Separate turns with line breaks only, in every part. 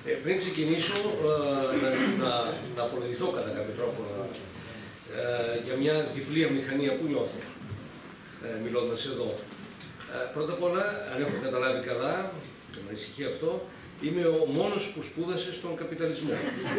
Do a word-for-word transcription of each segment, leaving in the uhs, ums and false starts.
Ε, πριν ξεκινήσω, ε, να, να, να απολογηθώ κατά κάποιο τρόπο ε, για μια διπλή αμηχανία που νιώθω, ε, μιλώντας εδώ. Ε, πρώτα απ' όλα, αν έχω καταλάβει καλά, το με ανησυχεί αυτό, είμαι ο μόνος που σπούδασε στον καπιταλισμό.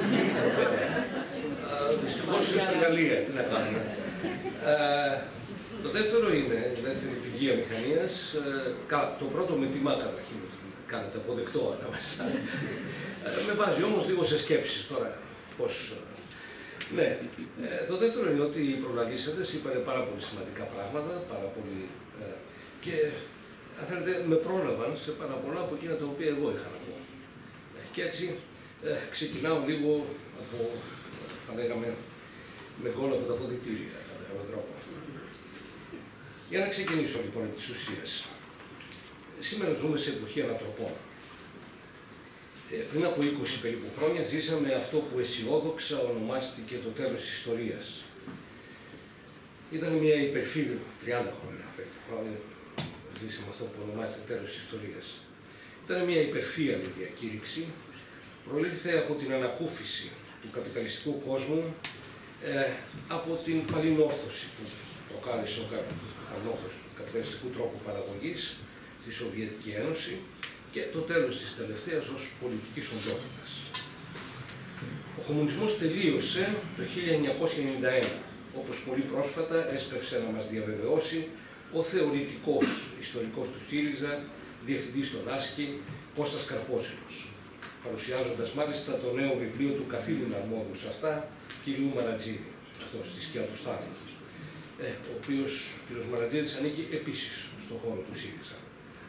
ε, δυστυχώς είναι στη Γαλλία, τι να κάνουμε. Ε, το δεύτερο είναι, η δεύτερη πηγή αμηχανίας, ε, το πρώτο με τιμά καταρχήν, κάνετε αποδεκτό ανάμεσα. Με βάζει όμως λίγο σε σκέψεις τώρα. Πώς... Ναι. Ε, το δεύτερο είναι ότι οι προλαλήσαντες είπαν πάρα πολύ σημαντικά πράγματα, πάρα πολύ... Ε, και αν θέλετε, με πρόλαβαν σε πάρα πολλά από εκείνα τα οποία εγώ είχα να πω. Ε, και έτσι ε, ξεκινάω λίγο από, θα λέγαμε, με γκόλ από τα αποδυτήρια, κατά κάποιο τρόπο. Για να ξεκινήσω λοιπόν επί της ουσίας. Σήμερα ζούμε σε εποχή ανατροπών. Ε, πριν από είκοσι περίπου χρόνια ζήσαμε αυτό που αισιόδοξα ονομάστηκε το τέλος της ιστορίας. Ήταν μια υπερφύλη, τριάντα χρόνια περίπου χρόνια, ζήσαμε αυτό που ονομάζεται τέλος της ιστορίας. Ήταν μια υπερφύαλη διακήρυξη, προήλθε από την ανακούφιση του καπιταλιστικού κόσμου, ε, από την παλινόρθωση που προκάλεσε ο παλινόρθωση του καπιταλιστικού τρόπου παραγωγής στη Σοβιετική Ένωση, και το τέλος της τελευταίας ως πολιτικής οντότητας. Ο κομμουνισμός τελείωσε το χίλια εννιακόσια ενενήντα ένα, όπως πολύ πρόσφατα έσπευσε να μας διαβεβαιώσει ο θεωρητικός ιστορικός του ΣΥΡΙΖΑ, διευθυντής των Άσκη, Κώστας Καρπόσυρος, παρουσιάζοντας μάλιστα το νέο βιβλίο του καθήλυνα αρμόδιου σε αυτά, κ. Μαρατζίδη, αυτό στη σκιά του Στάλιν, ε, ο οποίος κ. Μαρατζίδης ανήκει επίσης στον χώρο του ΣΥΡΙΖΑ.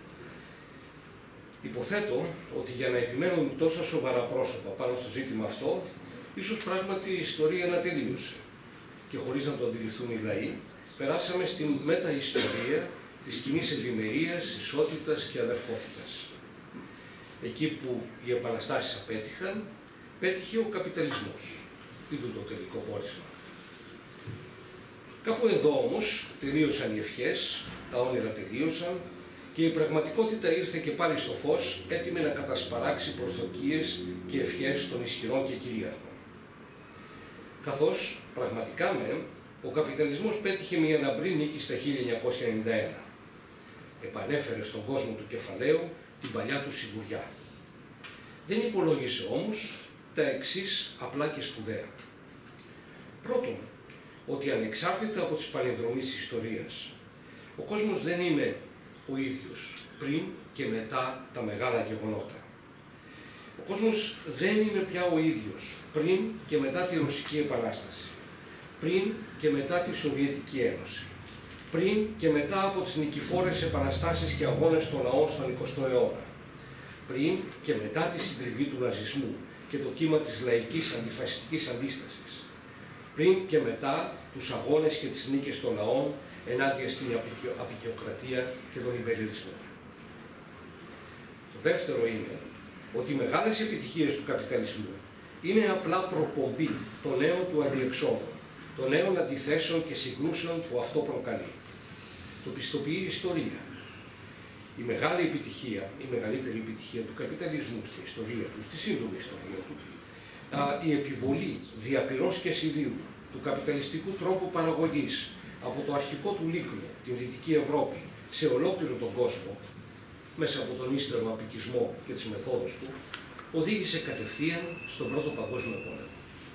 Υποθέτω ότι για να επιμένουν τόσα σοβαρά πρόσωπα πάνω στο ζήτημα αυτό, ίσως πράγματι η ιστορία να τελείωσε. Και χωρίς να το αντιληφθούν οι λαοί, περάσαμε στην μεταιστορία της κοινής ευημερίας, ισότητας και αδερφότητας. Εκεί που οι επαναστάσεις απέτυχαν, πέτυχε ο καπιταλισμός. Είδου το τελικό πόρισμα. Κάπου εδώ όμως τελείωσαν οι ευχές, τα όνειρα τελείωσαν, και η πραγματικότητα ήρθε και πάλι στο φως, έτοιμη να κατασπαράξει προσδοκίες και ευχές των ισχυρών και κυρίαρχων. Καθώς, πραγματικά μεν, ο καπιταλισμός πέτυχε μια λαμπρή νίκη στα χίλια εννιακόσια ενενήντα ένα. Επανέφερε στον κόσμο του κεφαλαίου την παλιά του σιγουριά. Δεν υπολόγισε όμως τα εξής απλά και σπουδαία. Πρώτον, ότι ανεξάρτητα από τις παλινδρομείς της ιστορίας, ο κόσμος δεν είναι ο ίδιος πριν και μετά τα μεγάλα γεγονότα. Ο κόσμος δεν είναι πια ο ίδιος πριν και μετά τη Ρωσική Επανάσταση, πριν και μετά τη Σοβιετική Ένωση, πριν και μετά από τις νικηφόρες επαναστάσεις και αγώνες των λαών στον εικοστό αιώνα, πριν και μετά τη συντριβή του ναζισμού και το κύμα της λαϊκής αντιφασιστικής αντίστασης, πριν και μετά τους αγώνες και τις νίκες των λαών ενάντια στην αποικιοκρατία και τον υπεριαλισμό. Το δεύτερο είναι ότι οι μεγάλες επιτυχίες του καπιταλισμού είναι απλά προπομπή των νέων του αδιεξόδων, των νέων αντιθέσεων και συγκρούσεων που αυτό προκαλεί. Το πιστοποιεί η ιστορία. Η μεγάλη επιτυχία, η μεγαλύτερη επιτυχία του καπιταλισμού στην ιστορία του, στη σύντομη ιστορία του, η επιβολή διαπυρός και σιδήρου του καπιταλιστικού τρόπου παραγωγής από το αρχικό του λίκνο, την Δυτική Ευρώπη, σε ολόκληρο τον κόσμο, μέσα από τον ύστερο απικισμό και τις μεθόδους του, οδήγησε κατευθείαν στον Πρώτο Παγκόσμιο Πόλεμο.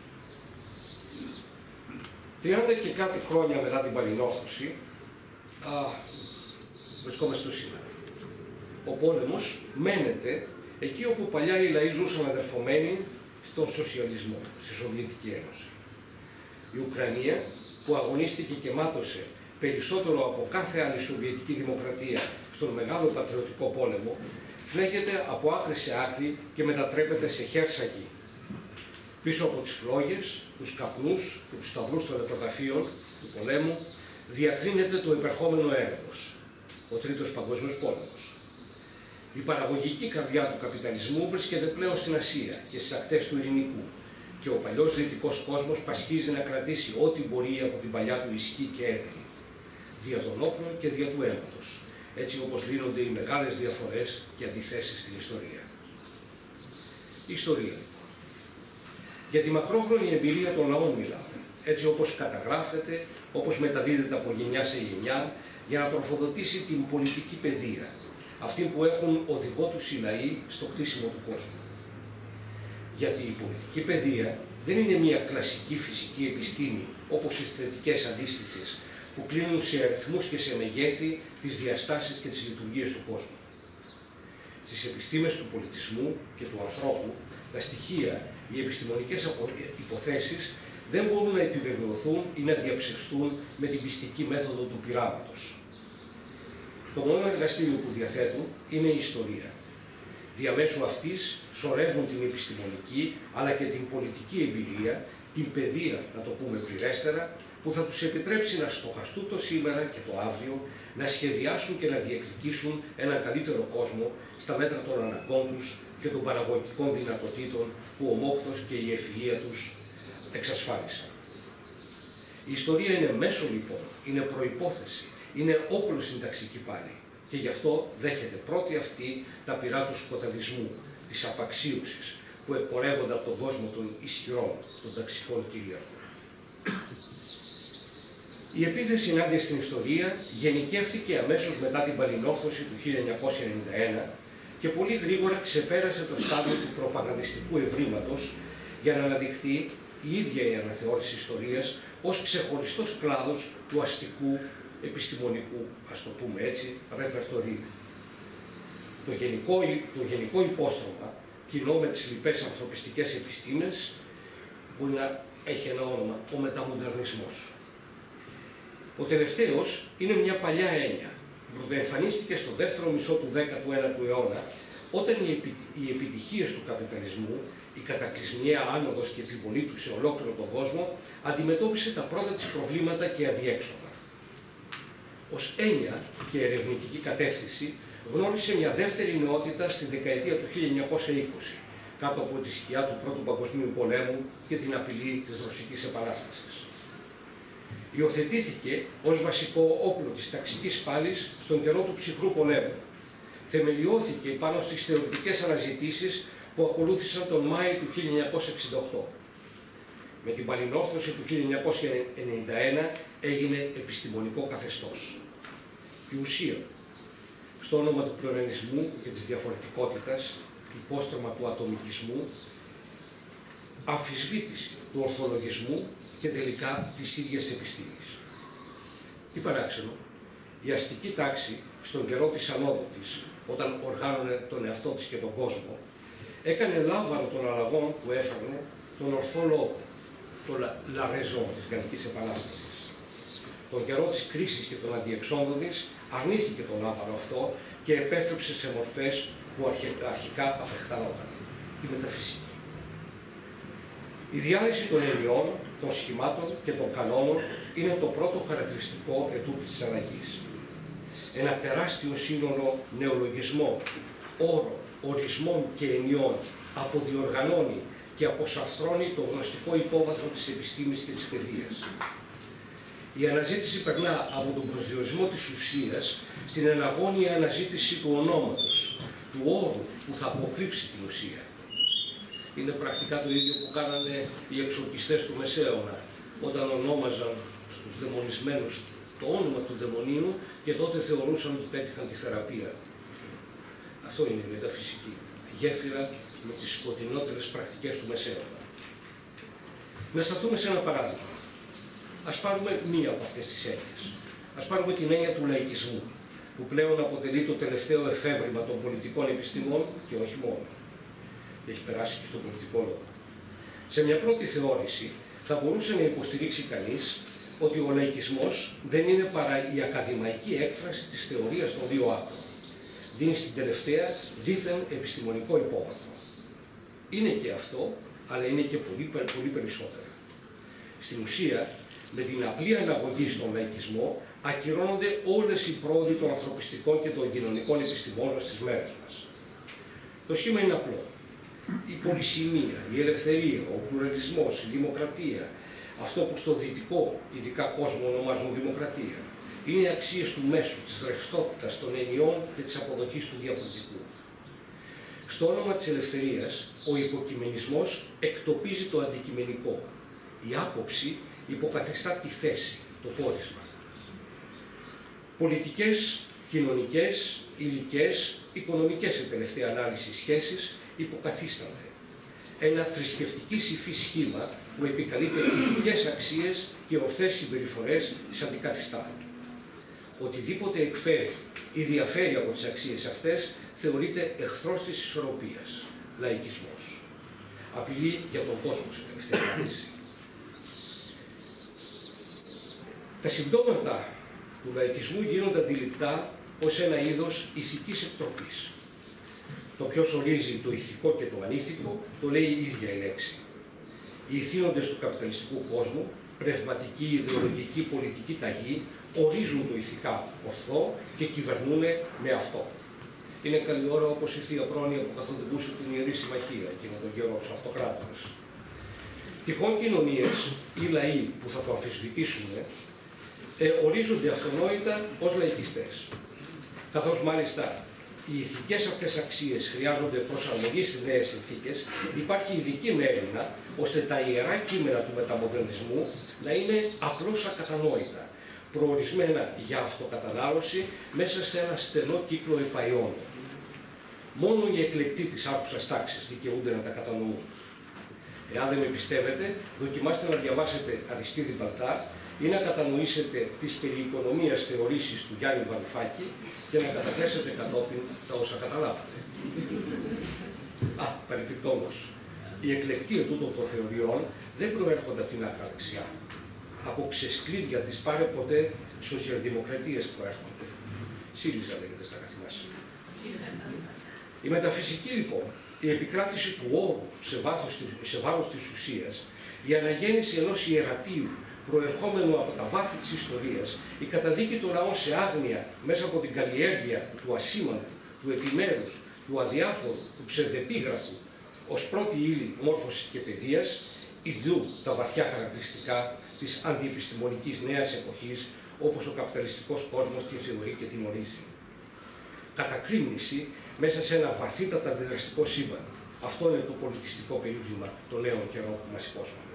τριάντα και κάτι χρόνια μετά την παλινόρθωση, α, βρισκόμαστε στο σήμερα. Ο πόλεμος μένεται εκεί όπου παλιά οι λαοί ζούσαν αδερφωμένοι στον σοσιαλισμό, στη Σοβιετική Ένωση. Η Ουκρανία, που αγωνίστηκε και μάτωσε περισσότερο από κάθε άλλη Σοβιετική δημοκρατία στον μεγάλο πατριωτικό πόλεμο, φλέγεται από άκρη σε άκρη και μετατρέπεται σε χέρσα γη. Πίσω από τις φλόγες, τους καπνούς και τους σταυρούς των νεκροταφείων του πολέμου διακρίνεται το υπερχόμενο έρευος, ο Τρίτος Παγκόσμιος Πόλεμος. Η παραγωγική καρδιά του καπιταλισμού βρίσκεται πλέον στην Ασία και στις ακτές του Ειρηνικού, και ο παλιός δυτικός κόσμος πασχίζει να κρατήσει ό,τι μπορεί από την παλιά του ισχύ και έθνη, δια των όπλων και δια του αίματος, έτσι όπως λύνονται οι μεγάλες διαφορές και αντιθέσεις στην ιστορία. Ιστορία. Για τη μακρόχρονη εμπειρία των λαών μιλάμε, έτσι όπως καταγράφεται, όπως μεταδίδεται από γενιά σε γενιά, για να τροφοδοτήσει την πολιτική παιδεία, αυτή που έχουν οδηγό τους οι λαοί στο κτίσιμο του κόσμου. Γιατί η πολιτική παιδεία δεν είναι μια κλασική φυσική επιστήμη, όπως οι θετικές αντίστοιχες, που κλείνουν σε αριθμούς και σε μεγέθη τις διαστάσεις και τις λειτουργίες του κόσμου. Στις επιστήμες του πολιτισμού και του ανθρώπου, τα στοιχεία, οι επιστημονικές υποθέσεις δεν μπορούν να επιβεβαιωθούν ή να διαψευστούν με την πιστική μέθοδο του πειράματος. Το μόνο εργαστήριο που διαθέτουν είναι η ιστορία. Διαμέσου αυτής σωρεύουν την επιστημονική αλλά και την πολιτική εμπειρία, την παιδεία, να το πούμε πληρέστερα, που θα τους επιτρέψει να στοχαστούν το σήμερα και το αύριο, να σχεδιάσουν και να διεκδικήσουν έναν καλύτερο κόσμο στα μέτρα των αναγκών τους και των παραγωγικών δυνατοτήτων που ο μόχθος και η ευφυΐα τους εξασφάλισαν. Η ιστορία είναι μέσο λοιπόν, είναι προϋπόθεση, είναι όπλο στην ταξική πάλη και γι' αυτό δέχεται πρώτη αυτή τα πυρά του σκοταδισμού, της απαξίωσης που εκπορεύονται από τον κόσμο των ισχυρών, των ταξικών κυρίαρχων. Η επίθεση ενάντια στην ιστορία γενικεύθηκε αμέσως μετά την παλινόρθωση του χίλια εννιακόσια ενενήντα ένα και πολύ γρήγορα ξεπέρασε το στάδιο του προπαγανδιστικού ευρήματος για να αναδειχθεί η ίδια η αναθεώρηση ιστορίας ως ξεχωριστός κλάδος του αστικού, επιστημονικού, ας το πούμε έτσι, ρεπερτορίου. Το γενικό, το γενικό υπόστρωμα, κοινό με τις λοιπές ανθρωπιστικές επιστήμες, μπορεί να έχει ένα όνομα, ο μεταμοντερνισμός. Ο τελευταίος είναι μια παλιά έννοια που πρωτοεμφανίστηκε στο δεύτερο μισό του δέκατου ένατου αιώνα, όταν οι, επι, οι επιτυχίες του καπιταλισμού, η κατακλυσμιαία άνοδος και επιβολή του σε ολόκληρο τον κόσμο, αντιμετώπισε τα πρώτα της προβλήματα και αδιέξοδα. Ως έννοια και ερευνητική κατεύθυνση γνώρισε μια δεύτερη νεότητα στη δεκαετία του χίλια εννιακόσια είκοσι, κάτω από τη σκιά του Πρώτου Παγκοσμίου Πολέμου και την απειλή της Ρωσικής Επανάστασης. Υιοθετήθηκε ως βασικό όπλο της ταξικής πάλης στον καιρό του ψυχρού πολέμου. Θεμελιώθηκε πάνω στις θεωρητικές αναζητήσεις που ακολούθησαν τον Μάη του χίλια εννιακόσια εξήντα οκτώ. Με την παλινόρθωση του χίλια εννιακόσια ενενήντα ένα έγινε επιστημονικό καθεστώς. Η ουσία, στο όνομα του πλουραλισμού και της διαφορετικότητας, υπόστρωμα του ατομικισμού, αμφισβήτηση του ορθολογισμού και τελικά της ίδιας επιστήμης. Τι παράξενο, η αστική τάξη στον καιρό της ανόδου της, όταν οργάνωνε τον εαυτό της και τον κόσμο, έκανε λάβαρο των αλλαγών που έφερνε τον ορθό λόγο, το la raison της Γαλλικής Επανάστασης. Τον καιρό της κρίσης και των αντιεξόδων της αρνήθηκε τον λάβαρο αυτό και επέστρεψε σε μορφές που αρχικά απεχθανόταν, τη μεταφυσική. Η διάλυση των ενιών, των σχημάτων και των κανόνων είναι το πρώτο χαρακτηριστικό ετούτη της αλλαγής. Ένα τεράστιο σύνολο νεολογισμών, όρων, ορισμών και ενιών αποδιοργανώνει και αποσαρθρώνει το γνωστικό υπόβαθρο της επιστήμης και της παιδείας. Η αναζήτηση περνά από τον προσδιορισμό της ουσίας στην εναγώνια αναζήτηση του ονόματος, του όρου που θα αποκρύψει την ουσία. Είναι πρακτικά το ίδιο που κάνανε οι εξορκιστές του Μεσαίωνα, όταν ονόμαζαν στους δαιμονισμένους το όνομα του δαιμονίου και τότε θεωρούσαν ότι πέτυχαν τη θεραπεία. Αυτό είναι η μεταφυσική γέφυρα με τις σκοτεινότερες πρακτικές του Μεσαίωνα. Να σταθούμε σε ένα παράδειγμα. Ας πάρουμε μία από αυτές τις έννοιες. Ας πάρουμε την έννοια του λαϊκισμού, που πλέον αποτελεί το τελευταίο εφεύρημα των πολιτικών επιστημών και όχι μόνο. Έχει περάσει και στον πολιτικό λόγο. Σε μια πρώτη θεώρηση θα μπορούσε να υποστηρίξει κανείς ότι ο λαϊκισμός δεν είναι παρά η ακαδημαϊκή έκφραση της θεωρίας των δύο άκρων. Δίνει στην τελευταία δίθεν επιστημονικό υπόβαθρο. Είναι και αυτό, αλλά είναι και πολύ, πολύ περισσότερα. Στην ουσία, με την απλή αναγωγή στον λαϊκισμό, ακυρώνονται όλες οι πρόοδοι των ανθρωπιστικών και των κοινωνικών επιστημών στις μέρες μας. Το σχήμα είναι απλό. Η πολυσημεία, η ελευθερία, ο πλουραλισμός, η δημοκρατία, αυτό που στο δυτικό ειδικά κόσμο ονομάζουν δημοκρατία, είναι οι αξίες του μέσου, της ρευστότητας, των ενιών και της αποδοχής του διαφορετικού. Στο όνομα της ελευθερίας ο υποκειμενισμός εκτοπίζει το αντικειμενικό. Η άποψη υποκαθιστά τη θέση, το πόρισμα. Πολιτικές, κοινωνικές, υλικές, οικονομικές σε τελευταία ανάλυση σχέσεις υποκαθίστανται. Ένα θρησκευτική υφή σχήμα που επικαλείται ηθικές αξίες και ορθές συμπεριφορές τις αντικαθιστά. Οτιδήποτε εκφέρει ή διαφέρει από τις αξίες αυτές θεωρείται εχθρός της ισορροπίας, λαϊκισμός. Απειλή για τον κόσμο σε τελευταία ανάλυση. Τα συμπτώματα του λαϊκισμού γίνονται αντιληπτά ως ένα είδος ηθικής εκτροπής. Το ποιος ορίζει το ηθικό και το ανήθικο το λέει η ίδια η λέξη. Οι ηθήνοντες του καπιταλιστικού κόσμου, πνευματική, ιδεολογική, πολιτική ταγή, ορίζουν το ηθικά ορθό και κυβερνούν με αυτό. Είναι καλή ώρα όπως η Θεία Πρόνοια που καθοδηγούσε την Ιερή Συμμαχία εκείνο τον καιρό τους αυτοκράτορες. Τυχόν κοινωνίες ή λαοί που θα το αμφισβητήσουν ε, ορίζονται αυτονόητα ως λαϊκιστές. Καθώς μάλιστα οι ηθικές αυτές αξίες χρειάζονται προσαρμογή στις νέες συνθήκες, υπάρχει ειδική μέρημνα ώστε τα ιερά κείμενα του μεταμοδερνισμού να είναι απλώς ακατανόητα, προορισμένα για αυτοκατανάλωση μέσα σε ένα στενό κύκλο επαϊών. Μόνο οι εκλεκτοί της άρχουσας τάξης δικαιούνται να τα κατανοούν. Εάν δεν με πιστεύετε, δοκιμάστε να διαβάσετε Αριστίδη Μπαλτά ή να κατανοήσετε τις περί οικονομίας θεωρήσεις του Γιάννη Βαρουφάκη και να καταθέσετε κατόπιν τα όσα καταλάβατε. Α, παρεπιπτόντως, οι εκλεκτοί ετούτων των θεωριών δεν προέρχονται από την άκρα δεξιά. Από ξεσκλίδια της πάρε ποτέ σοσιαλδημοκρατίες προέρχονται. ΣΥΡΙΖΑ λέγεται στα καθημερινά. Η μεταφυσική λοιπόν, η επικράτηση του όρου σε, βάθος, σε βάρος της ουσίας, η αναγέννηση ενός ιερατείου προερχόμενου από τα βάθη της ιστορίας, η καταδίκη των λαών σε άγνοια μέσα από την καλλιέργεια του ασήμαντου, του επιμέρους, του αδιάφορου, του ψευδεπίγραφου, ως πρώτη ύλη μόρφωσης και παιδείας, ιδού τα βαθιά χαρακτηριστικά της αντιεπιστημονικής νέας εποχής, όπως ο καπιταλιστικός κόσμος την θεωρεί και την ορίζει. Κατακρίμνηση μέσα σε ένα βαθύτατα αντιδραστικό σύμπαν. Αυτό είναι το πολιτιστικό περίβλημα των νέων καιρών που μας υπόσχονται.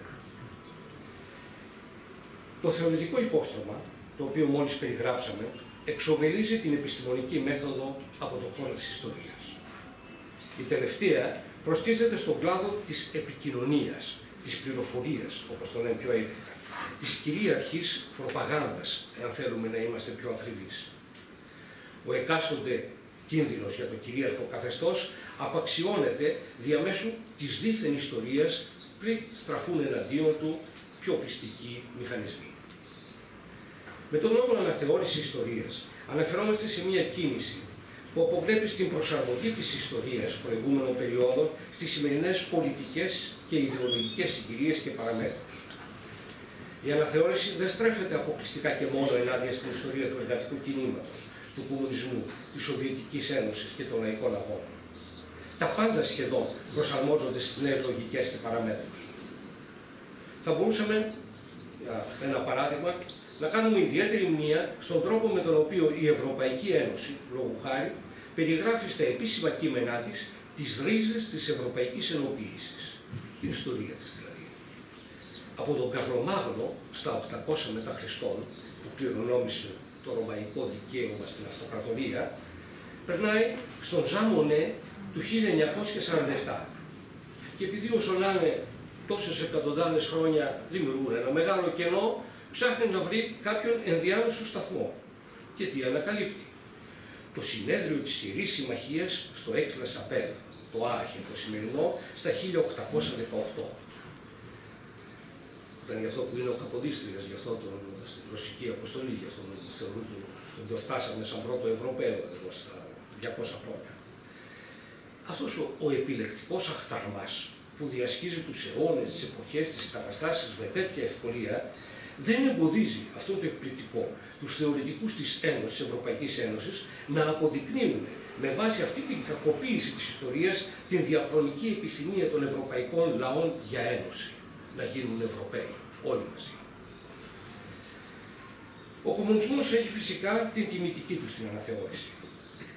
Το θεωρητικό υπόστρωμα, το οποίο μόλις περιγράψαμε, εξοβελίζει την επιστημονική μέθοδο από τον χώρο της ιστορίας. Η τελευταία προστίθεται στον κλάδο της επικοινωνίας, της πληροφορίας, όπως το λένε πιο έδεικα, της κυρίαρχης προπαγάνδας, εάν θέλουμε να είμαστε πιο ακριβείς. Ο εκάστοτε κίνδυνος για το κυρίαρχο καθεστώς απαξιώνεται διαμέσου της δίθεν ιστορίας πριν στραφούν εναντίον του πιο πιστικοί μηχανισμοί. Με τον όρο αναθεώρηση ιστορίας αναφερόμαστε σε μια κίνηση που αποβλέπει στην προσαρμογή της ιστορίας προηγούμενων περιόδων στις σημερινές πολιτικές και ιδεολογικές συγκυρίες και παραμέτρους. Η αναθεώρηση δεν στρέφεται αποκλειστικά και μόνο ενάντια στην ιστορία του εργατικού κινήματος, του κομμουνισμού, της Σοβιετικής Ένωσης και των λαϊκών αγώνων. Τα πάντα σχεδόν προσαρμόζονται στις νέες λογικές και παραμέτρους. Θα μπορούσαμε, για ένα παράδειγμα, να κάνουμε ιδιαίτερη μνήα στον τρόπο με τον οποίο η Ευρωπαϊκή Ένωση, λόγου χάρη, περιγράφει στα επίσημα κείμενά της τις ρίζες της Ευρωπαϊκής Ενοποίησης, την ιστορία της δηλαδή. Από τον Καρλομάγνο στα οκτακόσια μετά Χριστόν, που κληρονόμησε το ρωμαϊκό δικαίωμα στην αυτοκρατορία, περνάει στον Ζαν Μονέ του χίλια εννιακόσια σαράντα επτά. Και επειδή όσο να είναι τόσες εκατοντάδες χρόνια δημιουργούν ένα μεγάλο κενό, ψάχνει να βρει κάποιον ενδιάμεσο σταθμό. Και τι ανακαλύπτει? Το συνέδριο της Ιερής Συμμαχίας στο Αix-la-Chapelle, το Άχεν, το σημερινό, στα χίλια οκτακόσια δεκαοκτώ. Ήταν γι' αυτό που είναι ο Καποδίστριας, γι' αυτό τον, στην ρωσική αποστολή, γι' αυτό τον θεωρούν, τον, τον γιορτάσαμε σαν πρώτο Ευρωπαίο εδώ στα διακόσια χρόνια. Αυτός ο, ο επιλεκτικός αχταρμάς που διασχίζει τους αιώνες, τις εποχές, τις καταστάσεις με τέτοια ευκολία, δεν εμποδίζει αυτό το εκπληκτικό, τους θεωρητικούς της Ένωσης, της Ευρωπαϊκής Ένωσης, να αποδεικνύουν με βάση αυτή την κακοποίηση της ιστορίας την διαχρονική επιθυμία των ευρωπαϊκών λαών για ένωση, να γίνουν Ευρωπαίοι, όλοι μαζί. Ο κομμουνισμός έχει φυσικά την τιμητική του στην αναθεώρηση.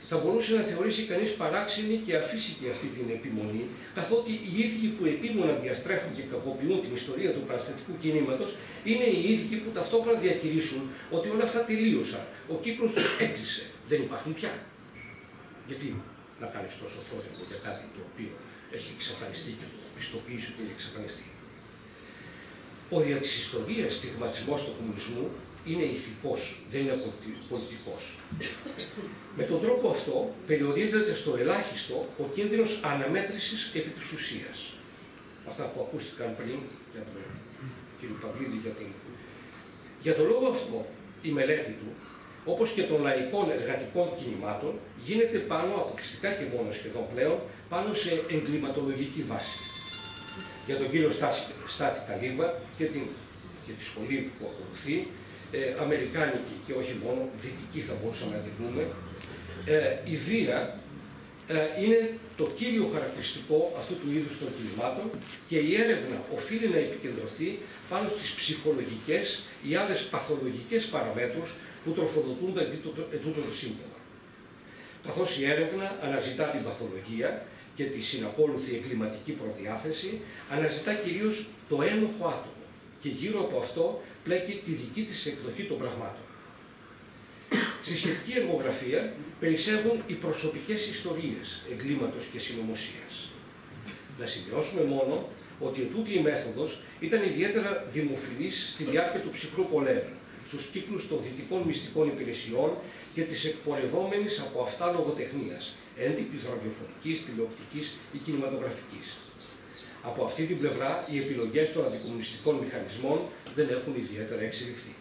θα μπορούσε να θεωρήσει κανείς παράξενη και αφύσικη αυτή την επιμονή, καθότι οι ίδιοι που επίμονα διαστρέφουν και κακοποιούν την ιστορία του παραστατικού κινήματος είναι οι ίδιοι που ταυτόχρονα διακηρύσουν ότι όλα αυτά τελείωσαν, ο κύκλος τους έκλεισε, δεν υπάρχουν πια. Γιατί να κάνεις τόσο θόρυβο για κάτι το οποίο έχει εξαφανιστεί και το πιστοποιήσει ότι έχει εξαφανιστεί. Ο δια της ιστορίας στιγματισμός του κομμουνισμού είναι ηθικός, δεν είναι πολιτικός. Με τον τρόπο αυτό περιορίζεται στο ελάχιστο ο κίνδυνος αναμέτρησης επί της ουσίας. Αυτά που ακούστηκαν πριν για τον κύριο Παυλίδη. Για, την... για τον λόγο αυτό η μελέτη του, όπως και των λαϊκών εργατικών κινημάτων, γίνεται πάνω, αποκλειστικά και μόνο σχεδόν πλέον, πάνω σε εγκληματολογική βάση. Για τον κύριο Στάση, Στάθη Καλύβα και, την, και τη σχολή που ακολουθεί, ε, αμερικάνικη και όχι μόνο, δυτική θα μπορούσαμε να την πούμε, ε, η βία ε, είναι το κύριο χαρακτηριστικό αυτού του είδους των κινημάτων και η έρευνα οφείλει να επικεντρωθεί πάνω στις ψυχολογικές ή άλλες παθολογικές παραμέτρους που τροφοδοτούν ετούτο το σύμπτωμα. Καθώς η έρευνα αναζητά την παθολογία και τη συνακόλουθη εγκληματική προδιάθεση, αναζητά κυρίως το ένοχο άτομο και γύρω από αυτό πλέκει τη δική της εκδοχή των πραγμάτων. Στη σχετική εργογραφία περισσεύουν οι προσωπικές ιστορίες εγκλήματος και συνωμοσίας. Να σημειώσουμε μόνο ότι ετούτη η μέθοδος ήταν ιδιαίτερα δημοφιλής στη διάρκεια του ψυχρού πολέμου, στους κύκλους των δυτικών μυστικών υπηρεσιών και της εκπορευόμενης από αυτά λογοτεχνίας, έντυπης ραδιοφωνικής, τηλεοπτικής ή κινηματογραφικής. Από αυτή την πλευρά, οι επιλογές των αντικομμουνιστικών μηχανισμών δεν έχουν ιδιαίτερα εξελιχθεί.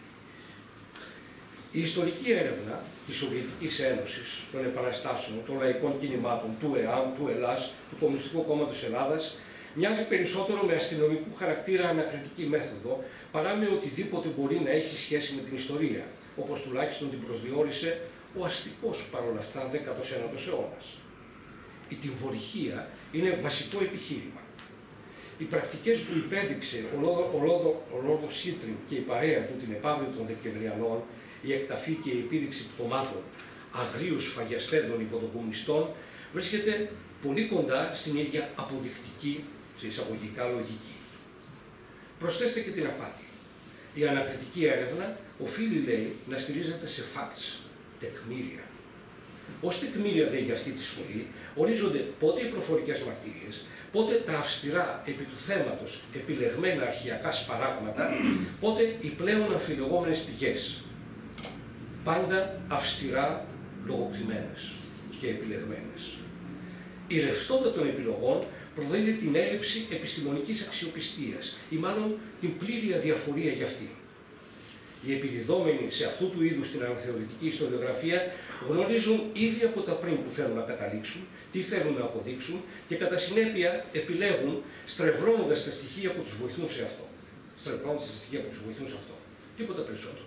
Η ιστορική έρευνα της Σοβιετικής Ένωσης, των Επαναστάσεων, των λαϊκών κινημάτων, του ΕΑΜ, του ΕΛΑΣ, του Κομμουνιστικού Κόμματος Ελλάδας, μοιάζει περισσότερο με αστυνομικού χαρακτήρα ανακριτική μέθοδο, παρά με οτιδήποτε μπορεί να έχει σχέση με την ιστορία, όπως τουλάχιστον την προσδιορίσε ο αστικός παρόλα αυτά δέκατος ένατος αιώνας. Η τυμβορυχία είναι βασικό επιχείρημα. Οι πρακτικές που υπέδειξε ο, Λόδο, ο, Λόδο, ο Λόρδος Σίτριν και η παρέα του την επαύριο των Δεκεμβριανών, η εκταφή και η επίδειξη πτωμάτων αγρίους σφαγιαστέντων υπό των κομμουνιστών, βρίσκεται πολύ κοντά στην ίδια αποδεικτική, σε εισαγωγικά, λογική. Προσθέστε και την απάτη. Η ανακριτική έρευνα οφείλει, λέει, να στηρίζεται σε facts, τεκμήρια. Ως τεκμήρια, δε, για αυτή τη σχολή, ορίζονται πότε οι προφορικές μαρτύριες, πότε τα αυστηρά επί του θέματος επιλεγμένα αρχαιακά σπαράγματα, πότε οι πλέον αμφιλεγόμενες πηγές. Πάντα αυστηρά λογοκριμένες και επιλεγμένες. Η ρευστότητα των επιλογών προδίδει την έλλειψη επιστημονικής αξιοπιστίας ή μάλλον την πλήρη αδιαφορία για αυτή. Οι επιδιδόμενοι σε αυτού του είδους την αναθεωρητική ιστοριογραφία γνωρίζουν ήδη από τα πριν που θέλουν να καταλήξουν, τι θέλουν να αποδείξουν και κατά συνέπεια επιλέγουν στρεβλώνοντας τα στοιχεία που τους βοηθούν σε αυτό. Στρεβλώνοντας τα στοιχεία που τους βοηθούν σε αυτό. Τίποτα περισσότερο.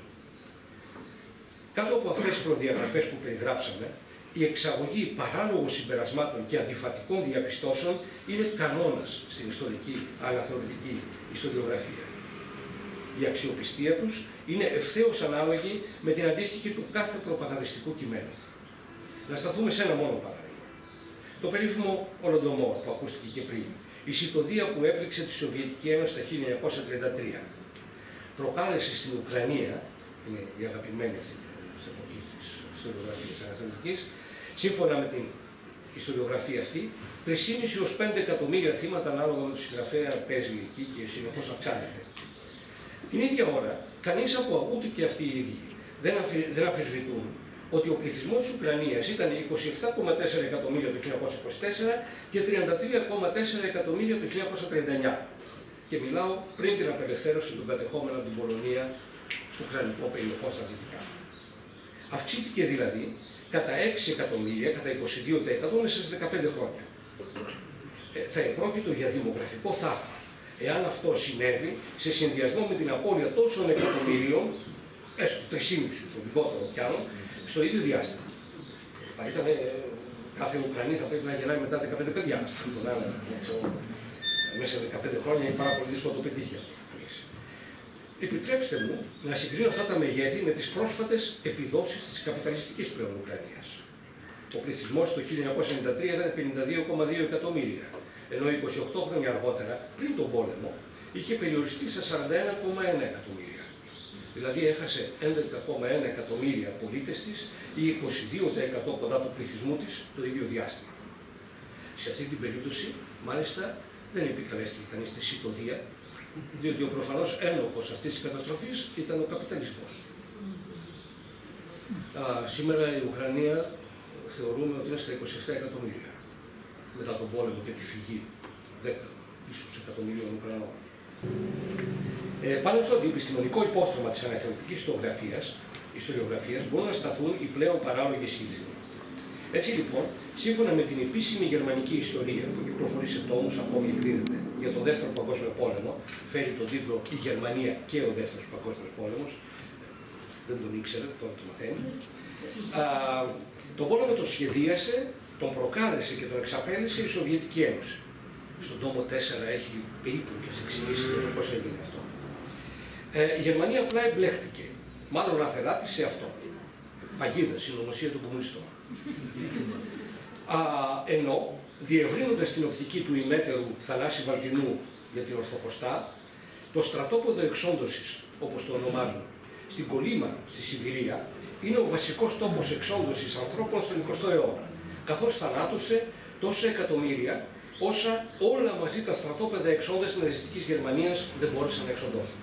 Κάτω από αυτές τις προδιαγραφές που περιγράψαμε, η εξαγωγή παράλογων συμπερασμάτων και αντιφατικών διαπιστώσεων είναι κανόνας στην ιστορική, αναθεωρητική ιστοριογραφία. Η αξιοπιστία τους είναι ευθέως ανάλογη με την αντίστοιχη του κάθε προπαγανδιστικού κειμένου. Να σταθούμε σε ένα μόνο παράδειγμα. Το περίφημο Ολοντομόρ που ακούστηκε και πριν, η σιτωδία που έπληξε τη Σοβιετική Ένωση τα χίλια εννιακόσια τριάντα τρία, προκάλεσε στην Ουκρανία, είναι η αγαπημένη αυτή της εποχής της ιστοριογραφίας αναθεωρητικής, σύμφωνα με την ιστοριογραφία αυτή, τρία κόμμα πέντε έως πέντε εκατομμύρια θύματα ανάλογα με το συγγραφέα παίζει εκεί και συνεχώς αυξάνεται. Την ίδια ώρα, κανείς από ούτε και αυτοί οι ίδιοι δεν, αφι, δεν αφισβητούν ότι ο πληθυσμός της Ουκρανίας ήταν είκοσι επτά κόμμα τέσσερα εκατομμύρια το χίλια εννιακόσια είκοσι τέσσερα και τριάντα τρία κόμμα τέσσερα εκατομμύρια το χίλια εννιακόσια τριάντα εννιά. Και μιλάω πριν την απελευθέρωση των κατεχόμενων από την Πολωνία ουκρανικών περιοχών στα δυτικά. Αυξήθηκε δηλαδή κατά έξι εκατομμύρια, κατά είκοσι δύο τοις εκατό μέσα σε δεκαπέντε χρόνια. Ε, θα επρόκειτο για δημογραφικό θαύμα, εάν αυτό συνέβη σε συνδυασμό με την απώλεια τόσων εκατομμύριων, έστω τρία κόμμα πέντε, το λιγότερο πιάνω, στο ίδιο διάστημα. Θα ήταν, ε, κάθε Ουκρανή θα πρέπει να γεννάει μετά δεκαπέντε παιδιά. Μέσα σε δεκαπέντε χρόνια είναι πάρα πολύ δύσκολο να το πετύχει αυτό. Επιτρέψτε μου να συγκρίνω αυτά τα μεγέθη με τις πρόσφατες επιδόσεις της καπιταλιστικής πλέον Ουκρανίας. ο πληθυσμός το χίλια εννιακόσια ενενήντα τρία ήταν πενήντα δύο κόμμα δύο εκατομμύρια, ενώ είκοσι οκτώ χρόνια αργότερα, πριν τον πόλεμο, είχε περιοριστεί στα σαράντα ένα κόμμα ένα εκατομμύρια. Δηλαδή έχασε έντεκα κόμμα ένα εκατομμύρια πολίτες της ή είκοσι δύο τοις εκατό κοντά του πληθυσμού της το ίδιο διάστημα. Σε αυτή την περίπτωση, μάλιστα, δεν επικαλέστηκε κανείς τη σιτωδία, διότι ο προφανώς ένοχος αυτής της καταστροφής ήταν ο καπιταλισμός. Α, σήμερα η Ουκρανία θεωρούμε ότι είναι στα είκοσι επτά εκατομμύρια, μετά τον πόλεμο και τη φυγή δέκα ίσως εκατομμυρίων Ουκρανών. Ε, πάνω στο επιστημονικό υπόστρωμα της αναθεωρητικής ιστοριογραφίας, ιστοριογραφίας μπορούν να σταθούν οι πλέον παράλογες σύλλογοι. Έτσι λοιπόν, σύμφωνα με την επίσημη γερμανική ιστορία που κυκλοφορεί σε τόμους, ακόμη εκδίδεται για τον Δεύτερο Παγκόσμιο Πόλεμο, φέρει τον τίτλο «Η Γερμανία και ο Δεύτερος Παγκόσμιος Πόλεμος», δεν τον ήξερε, τώρα το μαθαίνει. Α, τον πόλεμο τον σχεδίασε, τον προκάλεσε και τον εξαπέλυσε η Σοβιετική Ένωση. Στον τόμο τέσσερα έχει περίπλοκες εξηγήσεις για το πώς έγινε αυτό. Ε, η Γερμανία απλά εμπλέχτηκε, μάλλον αθερά της σε αυτό. Παγίδα, συνωμοσία των κομμουνιστών. Α, ενώ, διευρύνοντας την οπτική του ημέτερου Θανάση Βαλτινού για την Ορθοκοστά, το στρατόπεδο εξόντωσης, όπως το ονομάζουν, στην Κολύμα, στη Σιβηρία, είναι ο βασικός τόπος εξόντωσης ανθρώπων στον εικοστό αιώνα, καθώς θανάτωσε τόσα εκατομμύρια, όσα όλα μαζί τα στρατόπεδα εξόντωσης της ναζιστικής Γερμανίας δεν μπόρεσαν να εξοντώσουν.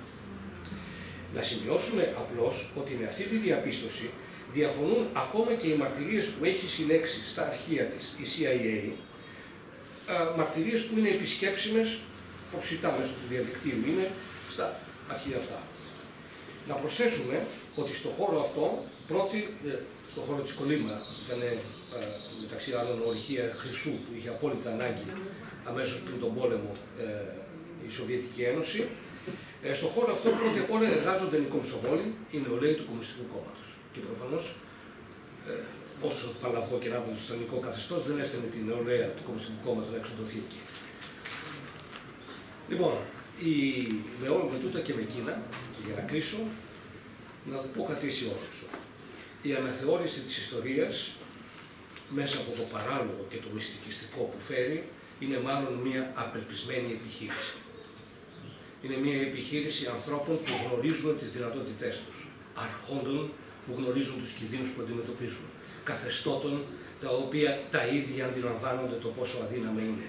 Να σημειώσουμε απλώς ότι με αυτή τη διαπίστωση διαφωνούν ακόμα και οι μαρτυρίες που έχει συλλέξει στα αρχεία της η σι άι έι, μαρτυρίες που είναι επισκέψιμες, προσιτά μέσω του διαδικτύου είναι, στα αρχεία αυτά. Να προσθέσουμε ότι στον χώρο αυτό, πρώτη, στον χώρο της Κολύμα, ήταν μεταξύ άλλων ορυχεία χρυσού που είχε απόλυτα ανάγκη αμέσως πριν τον πόλεμο η Σοβιετική Ένωση. Ε, στον χώρο αυτό πρώτη απ' όλα εργάζονται οι κομψομόλοι, οι νεολαίοι του Κομμουνιστικού Κόμματος. Και προφανώς, ε, όσο παλαβό και να ήταν το σταλινικό καθεστώς, δεν έστελνε την νεολαία του Κομμουνιστικού Κόμματος να εξοντωθεί εκεί. Λοιπόν, η, με όλα με τούτα και με εκείνα, και για να κλείσω, να πω κάτι αισιόδοξο. Η αναθεώρηση της ιστορίας, μέσα από το παράλογο και το μυστικιστικό που φέρει, είναι μάλλον μια απελπισμένη επιχείρηση. Είναι μια επιχείρηση ανθρώπων που γνωρίζουν τις δυνατότητές τους, αρχόντων που γνωρίζουν τους κινδύνους που αντιμετωπίζουν, καθεστώτων τα οποία τα ίδια αντιλαμβάνονται το πόσο αδύναμα είναι,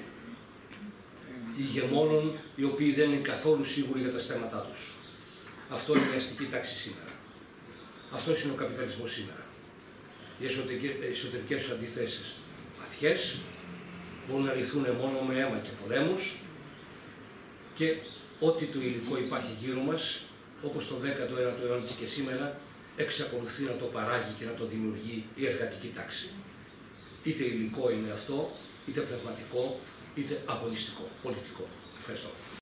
ηγεμόνων οι οποίοι δεν είναι καθόλου σίγουροι για τα στέματά τους. Αυτό είναι η αστική τάξη σήμερα. Αυτός είναι ο καπιταλισμός σήμερα. Οι εσωτερικές αντιθέσεις βαθιές μπορούν να λυθούν μόνο με αίμα και πολέμους και ό,τι το υλικό υπάρχει γύρω μας, όπως το δέκατο ένατο αιώνα και σήμερα, εξακολουθεί να το παράγει και να το δημιουργεί η εργατική τάξη. Είτε υλικό είναι αυτό, είτε πνευματικό, είτε αγωνιστικό, πολιτικό. Ευχαριστώ.